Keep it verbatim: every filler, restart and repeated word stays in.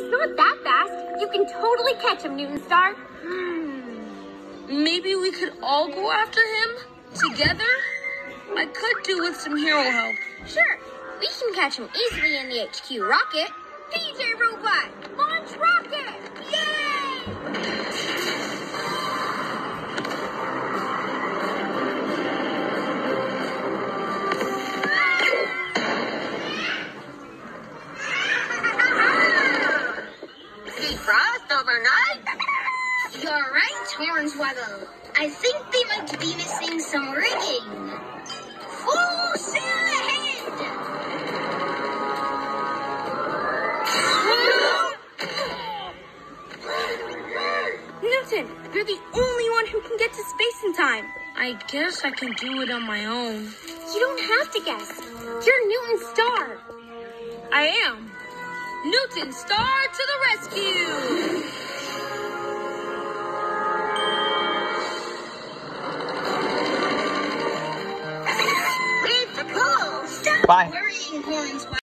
not that fast. You can totally catch him, Newton Star. Hmm. Maybe we could all go after him together? I could do with some hero help. Sure. We can catch him easily in the H Q rocket. P J Robot, launch rocket! Yay! See frost overnight? You're right, Hornswoggle. I think they might be missing some rigging. Full sail ahead! Newton, you're the only one who can get to space in time. I guess I can do it on my own. You don't have to guess. You're Newton Star. I am. Newton Star to the rescue! It's cool. Stop Bye. worrying, Hornswoggle.